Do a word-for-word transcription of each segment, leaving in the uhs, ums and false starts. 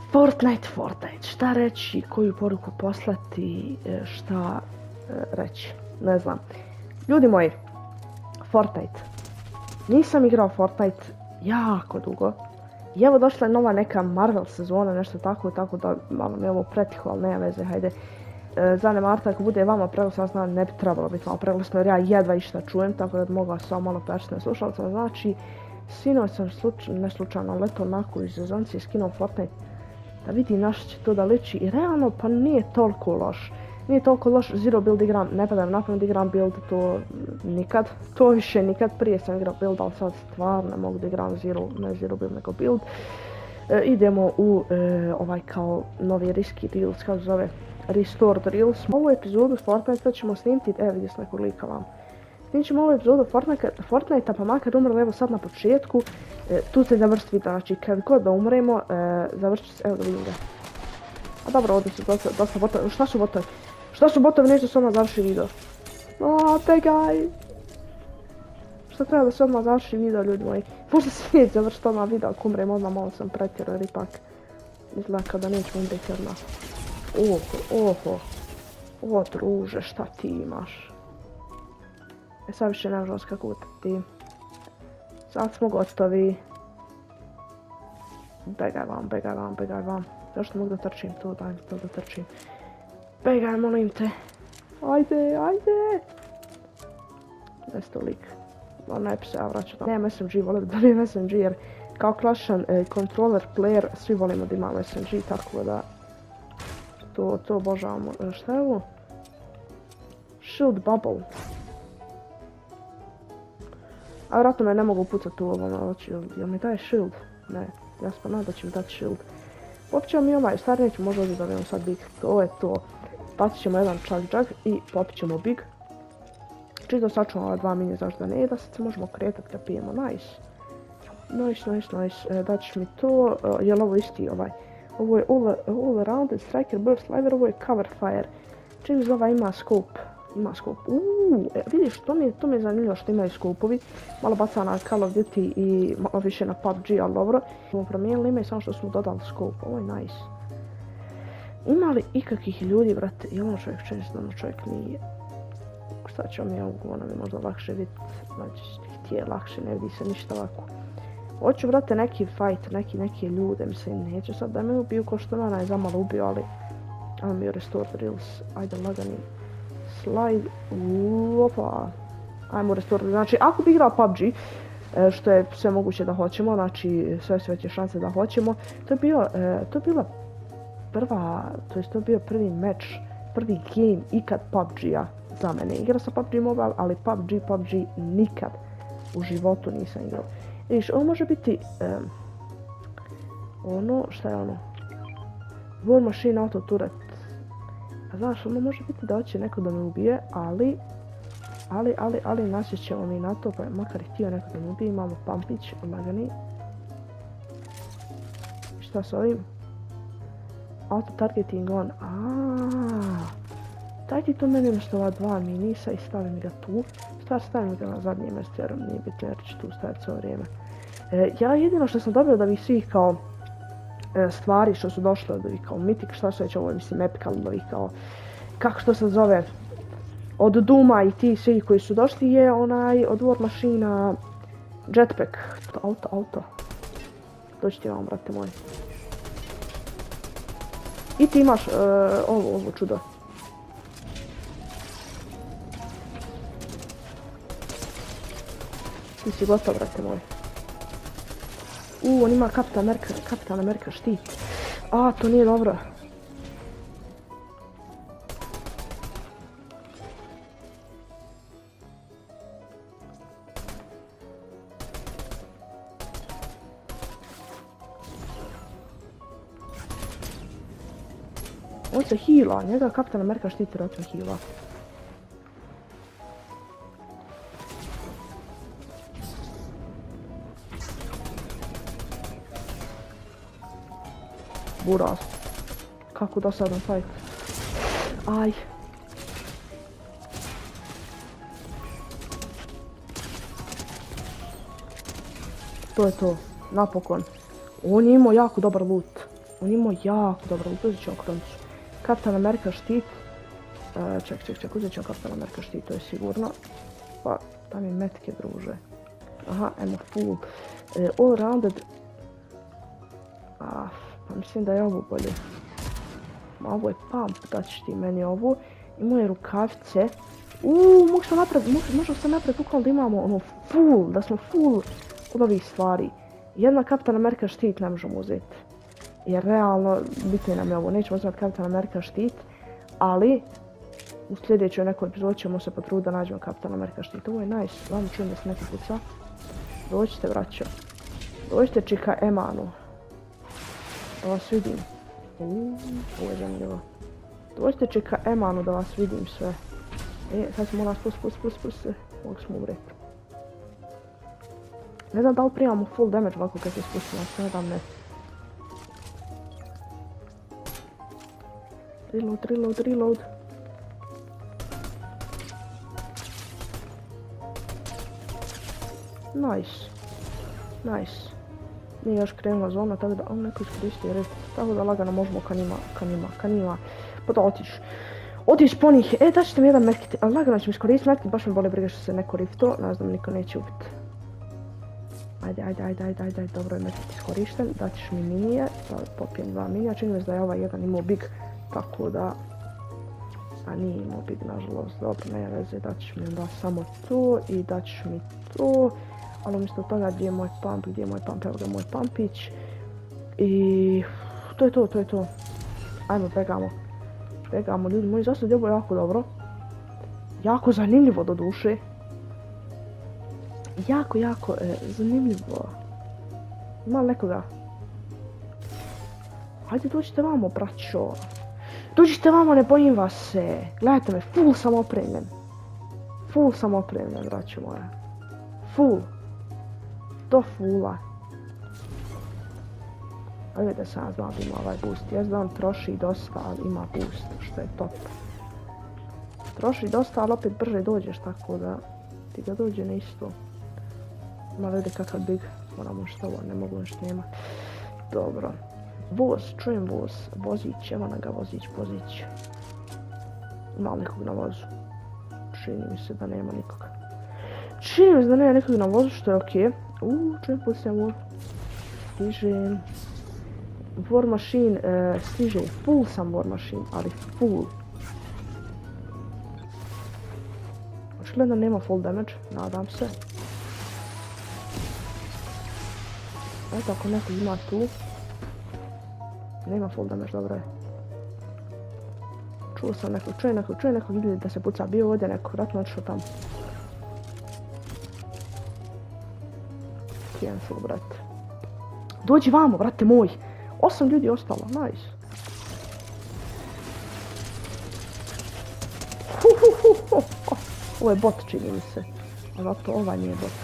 Fortnite, Fortnite, šta reći, koju poruku poslati, šta reći, ne znam. Ljudi moji, Fortnite. Nisam igrao Fortnite jako dugo. I evo došla je nova neka Marvel sezona, nešto tako, tako da malo mi je ovo pretiho, ali nema veze, hajde. Zanemarite, ako bude vama preglasno, znam ne bi trebalo biti malo preglasno jer ja jedva išta čujem, tako da bi mogla samo malo pešne slušalca. Znači, sinoć sam slučajno, ne slučajno leto onako iz sezonci skinuo Fortnite da vidim na što će to da liči i realno pa nije toliko loš. Nije toliko loš, zero build igram, ne padam na pamet igram build, to nikad, to više nikad, prije sam igrao build, ali sad stvarno ne mogu da igram zero, ne zero build nego build. E, idemo u e, ovaj kao novi riski reels, kako zove, restored reels. Ovu epizodu Fortnite ćemo snimiti, evo vidio sam nekog lika vam. Snimit ćemo ovu epizodu Fortnite, Fortnite pa makar umrli evo sad na početku, e, tu se završiti video, znači kad god da umremo, e, završit se, evo da vidim ga. A dobro, ovdje su dosta, dosta botovi, šta su botovi? Šta su botovi, neću se odmah završi video. Aaaa, begaj! Šta treba da se odmah završi video, ljudi moji? Možda se neće završiti odmah video, ako umrem odmah, malo sam pretjerao jer ipak izgleda kao da neću umreti odmah. Oho, oho. O druže, šta ti imaš? E sad više ne možemo skakutati. Sad smo gotovi. Begaj vam, begaj vam, begaj vam. Zašto mogu da trčim to, daj mi to da trčim. Begaj, molim te. Ajde, ajde. Gdje ste lik? Ne bi se ja vraćao. Nemam S M G, volio bi da imam S M G jer kao klasičan e, controller player svi volimo da imamo S M G, tako da to, to obožavamo. E, šta je ovo? Shield bubble. A vjerojatno me ne mogu pucati u ovom, jel mi daje shield? Ne, ja sam nadam da će mi dati shield. Popit ćemo mi ovaj, stvari neću možda ovdje da vidimo sad big, to je to. Bacit ćemo jedan chug jug i popit ćemo big. Čisto sačuvamo ova dva mini zašto da ne, da sad se možemo kretati kad pijemo, nice. Nice, nice, nice, e, daćeš mi to, e, jel ovo isti ovaj. Ovo je all, all around, striker, burst, liver, ovo je cover fire. Čim iz ova ima scope, ima scope, uuu, e, vidiš, to mi, je, to mi je zanimljivo što imaju scope-ovi. Malo baca na Call of Duty i malo više na P U B G, ali dobro. Smo promijenili ime samo što smo dodali scope, ovo je nice. Ima li ikakvih ljudi, brate, je ono čovjek često, ono čovjek nije. Šta ćemo mi ovogu, ono mi možda lakše vidjeti, znači htije lakše, ne vidi se ništa ovako. Hoću, brate, neki fight, neki, neki ljude, mislim, neću sad da me ubiju ko što mene je zamalo ubio, ali ajmo mi restore reels, ajde lagani slide, opa, ajmo restore, znači ako bi igrao P U B G, što je sve moguće da hoćemo, znači sve su veće šanse da hoćemo, to je bio, to je bila prva, to jest to je bio prvi meč, prvi game ikad P U B G-a za mene. Igrao sam P U B G Mobile, ali P U B G, P U B G nikad u životu nisam igrao. Vidiš, ovo može biti um, ono, šta je ono? War Machine Auto Turret. A znaš, ono može biti da hoće neko da me ubije, ali, ali, ali, ali nasjet ćemo mi na to, pa makar i htio neko da me ubije, imamo pampić, lagani. Šta s ovim? Auto targeting on, aaaa. Daj ti to meni umjesto ova dva minisa i stavim ga tu. Stvar stavim ga na zadnje mjesto jer nije bitno jer ću tu staviti cijelo vrijeme. E, ja jedino što sam dobio od ovih svih kao e, stvari što su došle od ovih kao Mythic, šta su već ovo mislim epical od ovih kao, kako što se zove, od Duma i ti svi koji su došli je onaj od War Machine-a Jetpack. Auto, auto. Doći ti vam, brate moji. I ti imaš e, ovo, ovo čudo. Ti si gotov, brate moj. Uuu, on ima Kapitan Amerika, Kapitan Amerika štit. A, to nije dobro. On se heala, njega Kapitan Amerika štiti jer on se heala. Buraz. Kako dosadan fight. Aj. To je to. Napokon. On je imao jako dobar loot. On imao jako dobro, uzet ćemo kronicu. Kapitan Amerika štit. E, ček, ček, ček, uzet ćemo Kapitan Amerika štit, to je sigurno. Pa, tam je metke, druže. Aha, emo full. E, all rounded. Ah, pa mislim da je ovo bolje. Ma ovo je pump, da ćeš ti meni ovu. Imao je rukavice. Uuu, mogu sam napred, možemo sam napred ukon da imamo ono full, da smo full od ovih stvari. Jedna Kapitan Amerika štit ne možemo uzeti. Jer realno, bitno nam je ovo, nećemo uzeti Kapitan Amerika štit, ali u sljedećoj nekoj epizodi ćemo se potruditi da nađemo Kapitan Amerika štit. Ovo je nice, vam čujem da se neki puca. Dođite, braćo. Dođite, čika Emanu. Da vas vidim. Uuu, ovo je zanimljivo. Dođite, čika Emanu da vas vidim sve. E, sad ćemo nas pus, pus, pus, pus, ovog smo umreti. Ne znam da li primamo full damage ovako kad se spustimo, se ne dam ne. Reload, reload, reload. Nice. Nice. Nije još krenula zona, tako da on neko iskoristi red. Tako da lagano možemo ka njima, ka njima, ka njima. Pa da otiš. Otiš po njih. E, daćete mi jedan medkit. Ali lagano ćemo iskoristiti medkit, baš me boli briga što se neko rifto. Ne znam, niko neće ubiti. Ajde, ajde, ajde, ajde, ajde, dobro je medkit iskorišten. Daćeš mi minije. Da popijem dva minija. Čini mi se da je ovaj jedan imao big. Tako da... A nije imao big, nažalost. Dobro, ne veze, daćeš mi onda samo to i daćeš mi to. Ali umjesto toga gdje je moj pump, gdje je moj pump, evo ga moj pumpić. I... To je to, to je to. Ajmo, begamo. Begamo, ljudi moji, zasad je ovo jako dobro. Jako zanimljivo do duše. Jako, jako e, zanimljivo. Ima li nekoga? Hajde, dođite vamo, braćo. Dođite vamo, ne bojim vas se. Gledajte me, full sam opremljen. Full sam opremljen, braćo moja. Full. Do fulla. Ajde da sam znam da ima ovaj boost. Jes da on troši dosta, ali ima boost, što je top. Troši dosta, ali opet brže dođeš, tako da ti ga dođe na isto. Ma vidi kakav big. Moramo što ovo, ne mogu nešto nema. Dobro. Voz, čujem voz. Vozić, evo na ga vozić, vozić. Ima li nekog na vozu? Čini mi se da nema nikoga. Čini mi se da nema nekog na vozu, što je okej. Uuu, čujem pucam. Stižem. War Machine, uh, stiže. Full sam War Machine, ali full. Očigledno nema full damage, nadam se. Eto, ako neko ima tu. Nema full damage, dobro je. Čuo sam nekog, čuje nekog, čuje nekog, ide da se puca. Bio ovdje neko, vratno otišao tamo. Cancel, brate. Dođi vamo, brate moj. Osam ljudi ostalo, nice. Ovo je bot, čini mi se. A zato ovaj nije bot.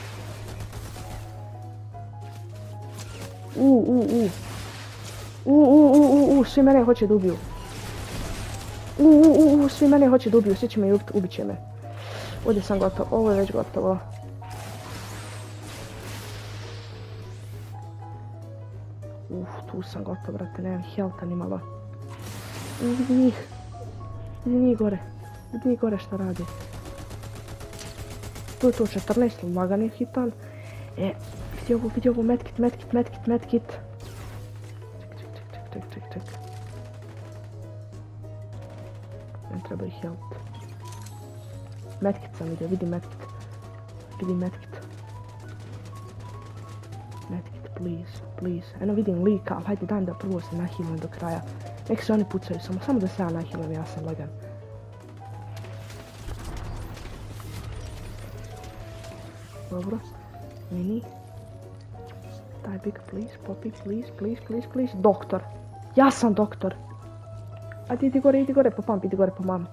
Uuu, uuu, uuu. Uuu, uuu, uuu, svi mene hoće da ubiju. Uuu, uuu, svi mene hoće da ubiju, svi će me ubiti, ubit će me. Ovdje sam gotov, ovo je već gotovo. Uf, tu sam gotov, brate, nemam healtha ni malo. Vidi njih. Vidi njih gore. Vidi njih gore šta radi. Tu je to četrnaest, lagan je hitan. E, vidi ovo, vidi ovo, medkit, medkit, medkit, medkit. Ček, ček, ček, ček, ček, ček. Ne treba ih health. Medkit sam vidio, vidi medkit. Vidi medkit. Medkit, please, please. Eno vidim lika, ali hajde daj da prvo se nahilim do kraja. Nek se oni pucaju, samo, samo da se ja nahilim, ja sam lagan. Dobro. Mini. Daj big, please, poppy, please, please, please, please. Doktor. Ja sam doktor. Ajde, idi gore, idi gore po pump, idi gore po pump.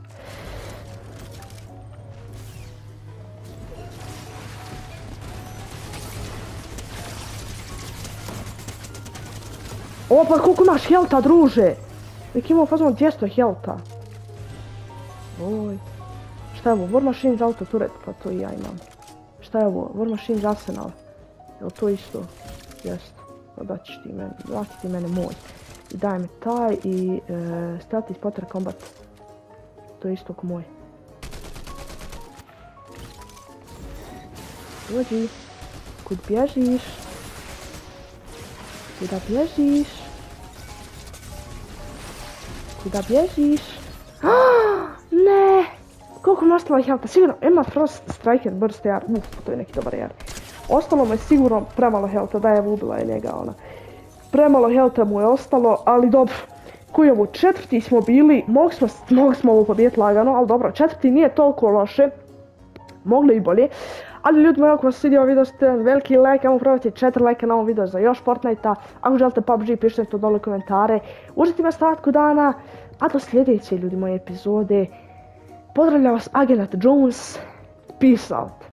O, pa koliko imaš healtha, druže? Nek imao fazon dvjesto healtha. Oj. Šta je ovo? War Machine za auto turret? Pa to i ja imam. Šta je ovo? War Machine za arsenal. Je li to isto? Jest. daći ti meni, vrati ti mene moj. I daj mi taj i e, Stealthy Spotter Combat. To je isto ko moj. Dođi. Kud bježiš? Kuda bježiš? Kuda bježiš? Ne! Koliko mi ostalo helta? Sigurno ima Frost Striker Burst jar. Uf, to je neki dobar jar. Ostalo mu je sigurno premalo helta, da je ubila je njega ona. Premalo helta mu je ostalo, ali dobro. Koji ovo, četvrti smo bili, mogli smo, mogli smo ovo pobijeti lagano, ali dobro, četvrti nije toliko loše. Mogli i bolje. Ali ljudi moji, ako vas svidio video, ste veliki like, ajmo probati četiri lajka na ovom videu za još Fortnite-a. Ako želite P U B G, pišite to dole u komentare. Uživajte me ostatku dana, a do sljedeće ljudi moje epizode. Pozdravljam vas, Agent Jones. Peace out.